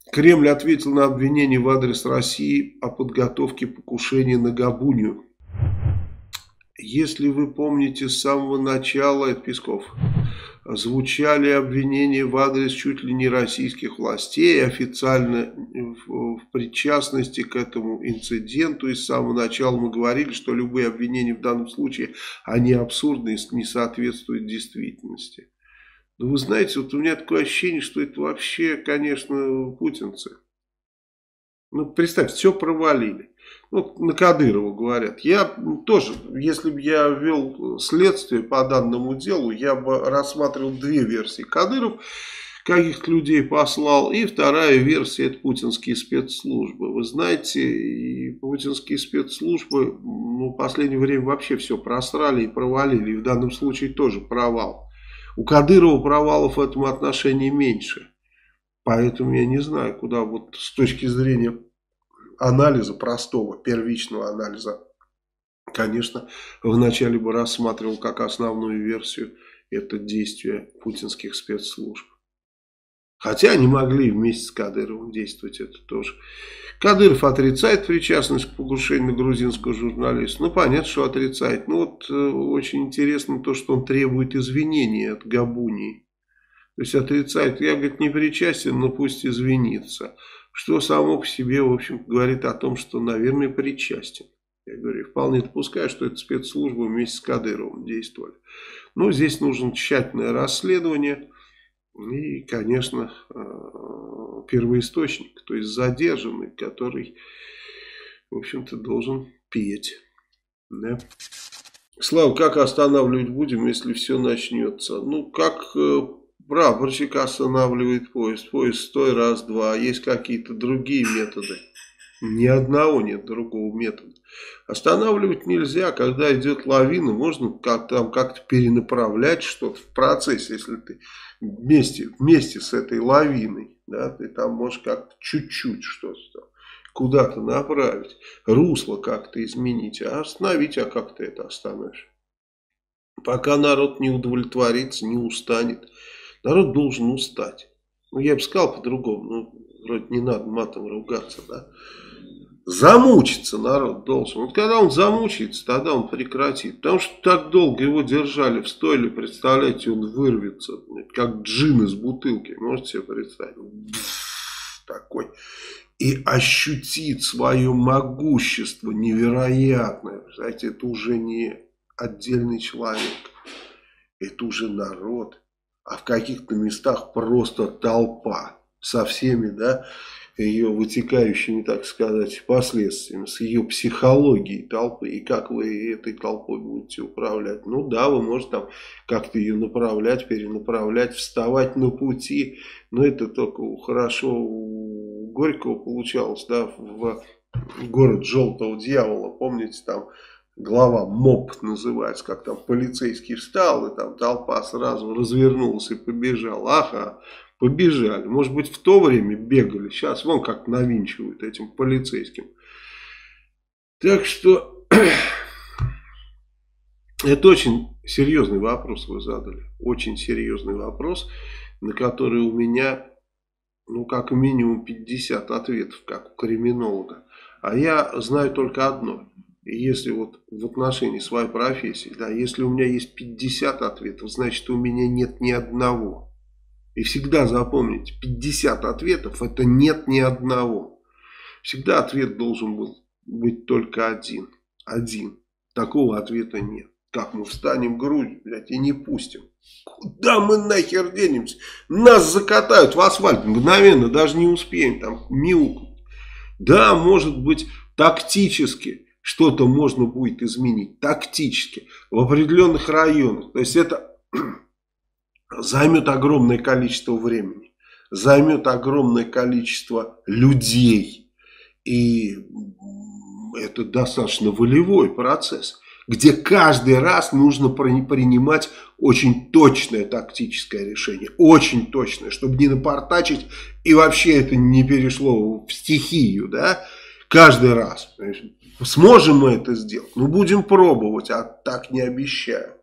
Кремль ответил на обвинение в адрес России о подготовке покушения на Габунию. Если вы помните, с самого начала, это Песков, звучали обвинения в адрес чуть ли не российских властей, официально в причастности к этому инциденту. И с самого начала мы говорили, что любые обвинения в данном случае, они абсурдны и не соответствуют действительности. Но вы знаете, вот у меня такое ощущение, что это вообще, конечно, путинцы. Ну, представьте, все провалили. Вот на Кадырова говорят. Я тоже, если бы я вел следствие по данному делу, я бы рассматривал две версии. Кадыров каких-то людей послал, и вторая версия — это путинские спецслужбы. Вы знаете, и путинские спецслужбы в последнее время вообще все просрали и провалили. И в данном случае тоже провал. У Кадырова провалов в этом отношении меньше. Поэтому я не знаю, куда вот с точки зрения анализа, простого, первичного анализа, конечно, вначале бы рассматривал как основную версию это действие путинских спецслужб. Хотя они могли вместе с Кадыровым действовать, это тоже. Кадыров отрицает причастность к покушению на грузинского журналиста. Ну, понятно, что отрицает. Но вот очень интересно то, что он требует извинения от Габунии. То есть отрицает, я, говорит, не причастен, но пусть извинится. Что само по себе, в общем, говорит о том, что, наверное, причастен. Я говорю, вполне допускаю, что это спецслужбы вместе с Кадыровым действовали. Но здесь нужно тщательное расследование и, конечно, первоисточник, то есть задержанный, который, в общем-то, должен петь. Да? Слава, как останавливать будем, если все начнется? Ну, как... Прапорщик останавливает поезд. Поезд стой, раз, два. Есть какие-то другие методы. Ни одного нет другого метода. Останавливать нельзя. Когда идет лавина, можно как-то перенаправлять что-то в процессе. Если ты вместе с этой лавиной, да, ты там можешь как-то чуть-чуть что-то куда-то направить. Русло как-то изменить. А остановить, а как ты это остановишь? Пока народ не удовлетворится, не устанет. Народ должен устать. Ну, я бы сказал по-другому. Ну, вроде не надо матом ругаться, да. Замучиться народ должен. Вот когда он замучается, тогда он прекратит. Потому что так долго его держали в стойле, представляете, он вырвется, как джин из бутылки. Можете себе представить? Такой. И ощутит свое могущество невероятное. Знаете, это уже не отдельный человек. Это уже народ. А в каких-то местах просто толпа со всеми, да, ее вытекающими, так сказать, последствиями, с ее психологией толпы. И как вы этой толпой будете управлять? Ну да, вы можете там как-то ее направлять, перенаправлять, вставать на пути. Но это только хорошо у Горького получалось, да, в город Желтого Дьявола. Помните, там глава МОП называется, как там полицейский встал, и там толпа сразу развернулась и побежала. Ага, побежали. Может быть, в то время бегали. Сейчас вон как навинчивают этим полицейским. Так что это очень серьезный вопрос вы задали. Очень серьезный вопрос, на который у меня, ну, как минимум 50 ответов, как у криминолога. А я знаю только одно. Если вот в отношении своей профессии, да, если у меня есть 50 ответов, значит, у меня нет ни одного. И всегда запомните, 50 ответов — это нет ни одного. Всегда ответ должен был быть только один. Один. Такого ответа нет. Как мы встанем грудью, блядь, и не пустим? Куда мы нахер денемся? Нас закатают в асфальт мгновенно, даже не успеем там мяукнуть. Да, может быть, тактически что-то можно будет изменить, тактически, в определенных районах. То есть это займет огромное количество времени, займет огромное количество людей. И это достаточно волевой процесс, где каждый раз нужно принимать очень точное тактическое решение. Очень точное, чтобы не напортачить и вообще это не перешло в стихию, да, каждый раз. Сможем мы это сделать? Ну, будем пробовать, а так не обещаю.